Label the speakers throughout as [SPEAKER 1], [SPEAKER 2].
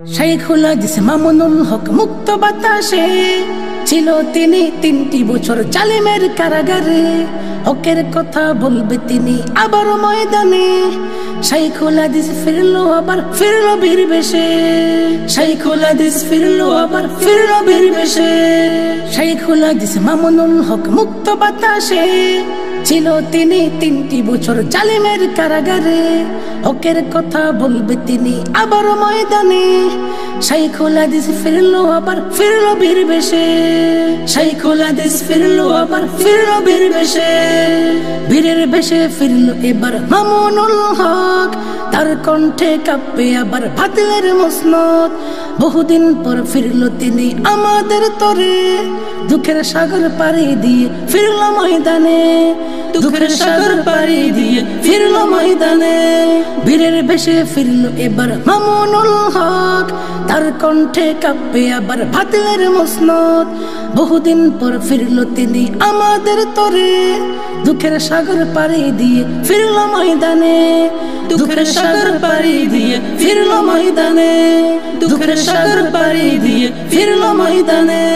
[SPEAKER 1] শাইখুল হাদিস মামুনুল হক মুক্ত বাতাসে ছিল তিনি 3টি বছর জালিমের কারাগারে। হকের কথা বলবে তিনি আবার ময়দানে। শাইখুল হাদিস ফিরলো আবার ফিরলো বীর বেশে। শাইখুল হাদিস ফিরলো আবার ফিরলো বীর বেশে। শাইখুল হাদিস মামুনুল হক মুক্ত বাতাসে ছিল তিনি 3টি বছর জালিমের কারাগারে। হকের কথা বলবে তিনি আবার ময়দানে। শাইখুল হাদিস ফিরলো আবার ফিরলো বীর বেশে। শাইখুল হাদিস ফিরলো আবার ফিরলো বীর বেশে। বীরের বেশে ফিরলো এবার মামুনুল হক, তার কণ্ঠে কাঁপবে আবার বাতিলের মসনদ। বহুদিন পর ফিরলো তিনি আমাদের তরে, দুঃখের সাগর পাড়ি দিয়ে ফিরলো ময়দানে। দুঃখের সাগর পাড়ি দিয়ে ফিরলো ময়দানে। বীরের বেশে ফিরলো এবার মামুনুল হক, তার কণ্ঠে কাঁপবে আবার বাতিলের মসনদ। বহুদিন পর ফিরলো তিনি আমাদের তরে, দুঃখের সাগর পাড়ি দিয়ে ফিরলো ময়দানে। দুঃখের সাগর পাড়ি দিয়ে ফিরলো ময়দানে। দুঃখের সাগর পাড়ি দিয়ে ফিরলো ময়দানে।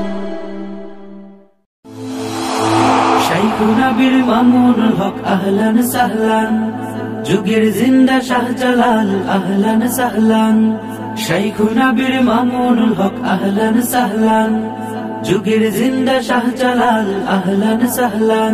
[SPEAKER 2] শাইখুনা বীর মামুনুল হক আহলান সাহলান, যুগের জিন্দা শাহজালাল আহলান সাহলান। শাইখুনা বীর মামুনুল হক আহলান সাহলান, যুগের জিন্দা শাহজালাল আহলান সাহলান।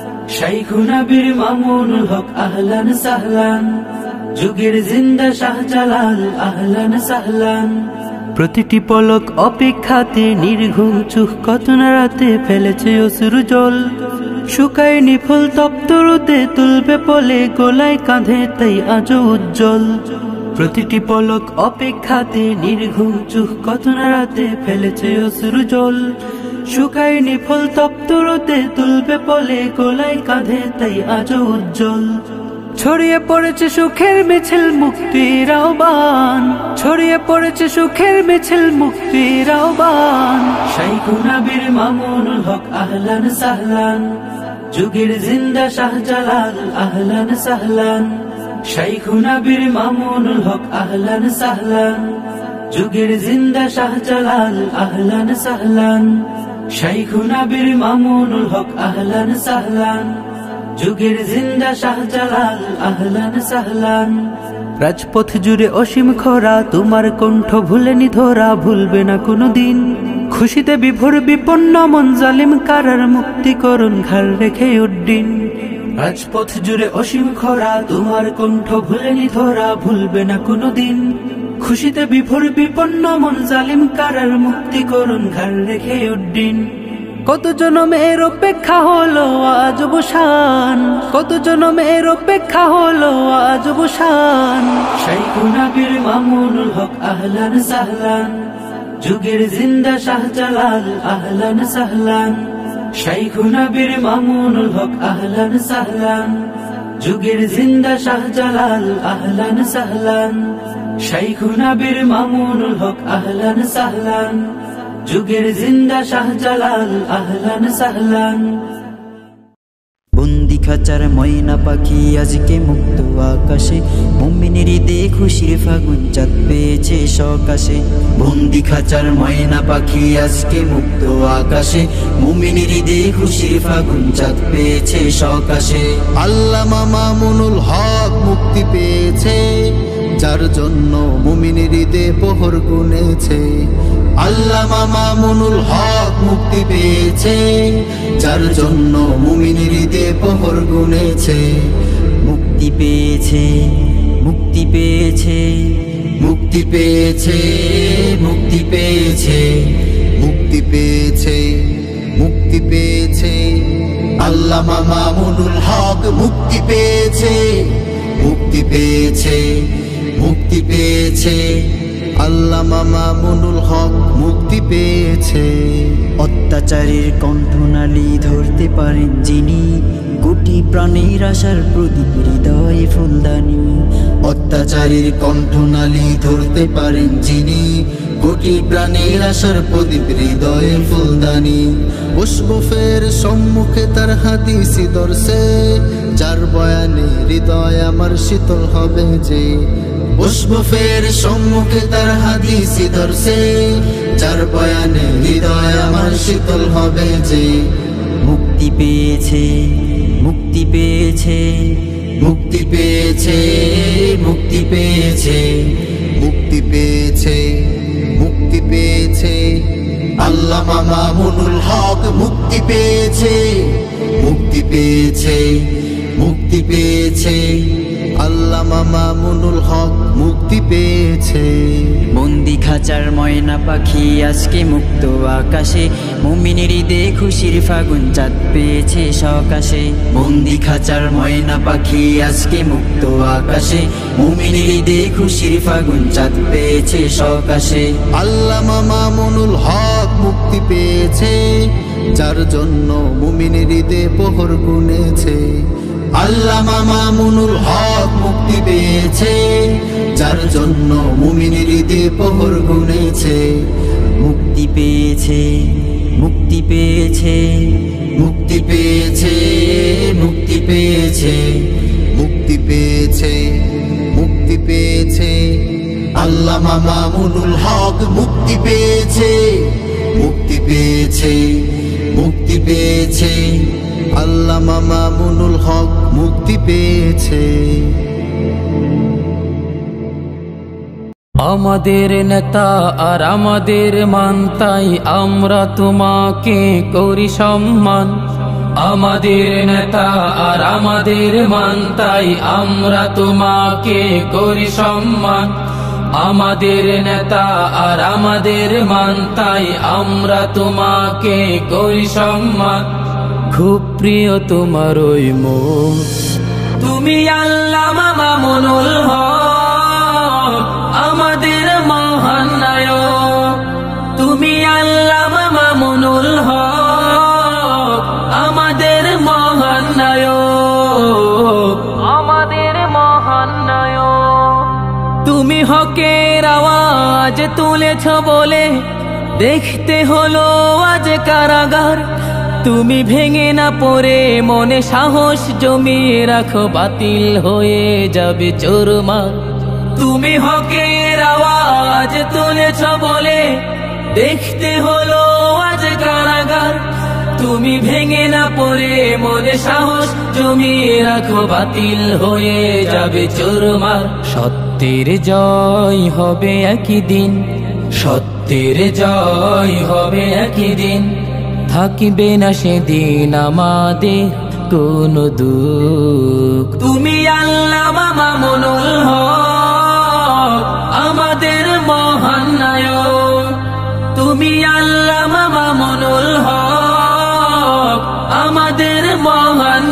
[SPEAKER 2] শাইখুনা বীর মামুনুল হক আহলান সাহলান, যুগের জিন্দা শাহজালাল আহলান সাহলান। প্রতিটি পলক অপেক্ষাতে নির্ঘুম চোখ কত না রাতে ফেলেছে অশ্রু জল। শুকায়নি ফুল তপ্ত রোদে তুলবে পলে গোলায় কাঁধে তাই আজও উজ্জ্বল। প্রতিটি পলক অপেক্ষাতে নির্ঘুম চোখ কত না রাতে ফেলেছে অশ্রু জল। শুকায়নি ফুল তপ্ত রোদে তুলবে পলে গোলায় কাঁধে তাই আজও উজ্জ্বল। ছড়িয়ে পড়েছে সুখের মিছিল মুক্তির আহ্বান, ছড়িয়ে পড়েছে সুখের মিছিল মুক্তির আহ্বান। শাইখুনা বীর মামুনুল হক আহলান সাহলান, যুগের জিন্দা শাহজালাল আহলান সাহলান। শাইখুনা বীর মামুনুল হক আহলান সাহলান, যুগের জিন্দা শাহজালাল আহলান সাহলান। শাইখুনা বীর মামুনুল হক আহলান সাহলান, যুগের জিন্দা শাহজালাল আহলান সাহলান। রাজপথ জুড়ে অসীম খরা, তোমার কণ্ঠ ভুলেনি ধরা, ভুলবে না কোনোদিন। খুশিতে বিভোর বিপন্ন মন জালিম কারার মুক্তিকরণ ঘাড় রেখে উড্ডিন। রাজপথ জুড়ে অসীম খরা, তোমার কণ্ঠ ভুলেনি ধরা, ভুলবে না কোনোদিন। খুশিতে বিভোর বিপন্ন মন জালিম কারার মুক্তিকরণ ঘাড় রেখে উড্ডিন। কত জনমের অপেক্ষা হলো আজ অবসান, কত জনমের অপেক্ষা হলো আজ অবসান। শাইখুনা বীর মামুনুল হক আহলান সাহলান, যুগের জিন্দা শাহজালাল আহলান সাহলান। শাইখুনা বীর মামুনুল হক আহলান সাহলান, যুগের জিন্দা শাহজালাল আহলান সাহলান। শাইখুনা বীর মামুনুল হক আহলান সাহলান, যুগের জিন্দা শাহজালাল আহলান সাহলান।
[SPEAKER 3] বন্দি খাঁচার ময়না পাখি আজকে মুক্ত আকাশে, মুমিনের ঈদে খুশির ফাগুন চাঁদ পেয়েছে সকাশে। বন্দি খাঁচার ময়না পাখি আজকে মুক্ত আকাশে, মুমিনের ঈদে খুশির ফাগুন চাঁদ পেয়েছে সকাশে।
[SPEAKER 4] আল্লামা মামুনুল হক মুক্তি পেয়েছে, যার জন্য মুমিনের ঈদে প্রহর গুনেছে। আল্লামা মামুনুল হক মুক্তি পেয়েছে, যার জন্য মুমিনের ঈদে প্রহর গুনেছে।
[SPEAKER 3] মুক্তি পেয়েছে, মুক্তি পেয়েছে,
[SPEAKER 4] মুক্তি পেয়েছে, মুক্তি পেয়েছে, মুক্তি পেয়েছে, মুক্তি পেয়েছে। আল্লামা মামুনুল হক মুক্তি পেয়েছে, মুক্তি পেয়েছে, মুক্তি পেয়েছে। আল্লামা মামুনুল হক মুক্তি পেয়েছে।
[SPEAKER 3] অত্যাচারের কণ্ঠনালী ধরতে পারেন যিনি, কোটি প্রাণের আশার প্রদীপ হৃদয়ে ফুলদানি।
[SPEAKER 4] অত্যাচারের কণ্ঠনালী ধরতে পারেন যিনি, কোটি প্রাণের আশার প্রদীপ হৃদয়ে ফুলদানি। মুশরফের সম্মুখে তার হাদিসি দর্শে, যার বয়ানে হৃদয় আমার শীতল হবে যে। বসবো ফের সম্মুখে তার হাদিসি দর্শে, যার বয়ানে হৃদয় আমার শীতল হবে যে।
[SPEAKER 3] মুক্তি পেয়েছে, মুক্তি পেয়েছে,
[SPEAKER 4] মুক্তি পেয়েছে, মুক্তি পেয়েছে, মুক্তি পেয়েছে, মুক্তি পেয়েছে, আল্লামা মামুনুল হক মুক্তি পেয়েছে, মুক্তি পেয়েছে, মুক্তি পেয়েছে, আল্লামা মামুনুল হক মুক্তি পেয়েছে।
[SPEAKER 3] বন্দি খাঁচার ময়না পাখি আজকে মুক্ত আকাশে, মুমিনের ঈদে খুশির ফাগুন চাঁদ পেয়েছে সকাশে। বন্দি খাঁচার ময়না পাখি আজকে মুক্ত আকাশে, মুমিনের ঈদে খুশির ফাগুন চাঁদ পেয়েছে সকাশে।
[SPEAKER 4] আল্লামা মামুনুল হক মুক্তি পেয়েছে, যার জন্য মুমিনের ঈদে প্রহর গুনেছে। আল্লামা মামুনুল হক মুক্তি পেয়েছে, যার জন্য মুমিনের ঈদে প্রহর গুনেছে।
[SPEAKER 3] মুক্তি পেয়েছে, মুক্তি পেয়েছে,
[SPEAKER 4] মুক্তি পেয়েছে, মুক্তি পেয়েছে, মুক্তি পেয়েছে, মুক্তি পেয়েছে, আল্লামা মামুনুল হক মুক্তি পেয়েছে, মুক্তি পেয়েছে, মুক্তি পেয়েছে, আল্লামা মামুনুল হক মুক্তি পেয়েছে।
[SPEAKER 2] আমাদের নেতা আর আমাদের মান, তাই আমরা তোমাকে করি সম্মান। আমাদের নেতা আর আমাদের মান, তাই আমরা তোমাকে করি সম্মান। আমাদের নেতা আর আমাদের মান, তাই আমরা তোমাকে করি সম্মান। খুব প্রিয় তোমার ওই মুখ, তুমি আল্লামা মামুনুল হক, আমাদের মহান নায়ক। তুমি আল্লামা মামুনুল হক, আমাদের মহান নায়ক, আমাদের মহান নায়ক। তুমি হকের আওয়াজ তুলেছ বলে দেখতে হলো আজ কারাগার। তুমি ভেঙে না পড়ে মনে সাহস জমিয়ে রাখো, বাতিল হয়ে যাবে চোরমার। তুমি হকের আওয়াজ তুলেছ বলে দেখতে হলো আজ কারাগার। তুমি ভেঙে না পড়ে মনে সাহস জমিয়ে রাখো, বাতিল হয়ে যাবে চোরমার। সত্যের জয় হবে একই দিন, সত্যের জয় হবে একই দিন। থাকিবে না সেদিন আমাদের কোনো দুঃখ। তুমি আল্লামা মামুনুল হক, আমাদের মহান নায়ক। তুমি আল্লামা মামুনুল হক, আমাদের মহান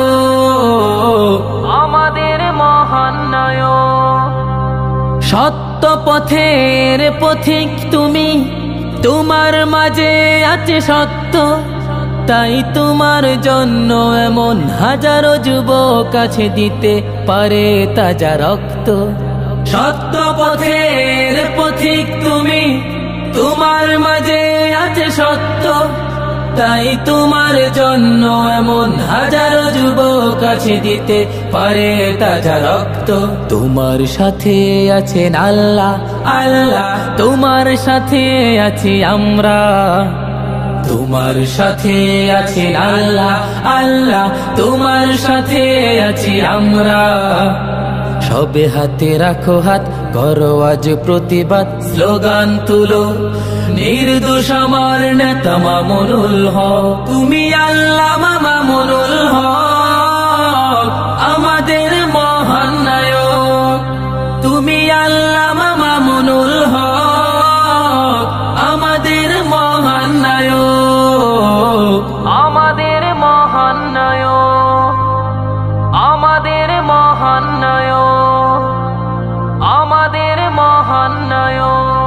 [SPEAKER 2] নায়ক, আমাদের মহান নায়ক। সত্য পথের পথিক তুমি, তোমার মাঝে আছে সত্য, তাই তোমার জন্য এমন হাজারো যুবক কাছে দিতে পারে তাজা রক্ত। সত্য পথের পথিক তুমি, তোমার মাঝে আছে সত্য, তাই তোমার জন্য এমন হাজারো যুবক কাছে দিতে পারে তাজা রক্ত। তোমার সাথে আছেন আল্লাহ, আল্লাহ তোমার সাথে আছি আমরা। তোমার সাথে আছেন আল্লাহ, আল্লাহ তোমার সাথে আছি আমরা। সবে হাতে রাখো হাত, করো আজ প্রতিবাদ, স্লোগান তুলো নির্দোষ আমার নেতা মামুনুল হক। তুমি আল্লামা মামুনুল হক, আমাদের মহান নায়ক। তুমি আল্লামা মামুনুল হক, আমাদের মহান নায়ক, আমাদের মহান নায়ক, আমাদের মহান নায়ক, আমাদের মহান নায়ক।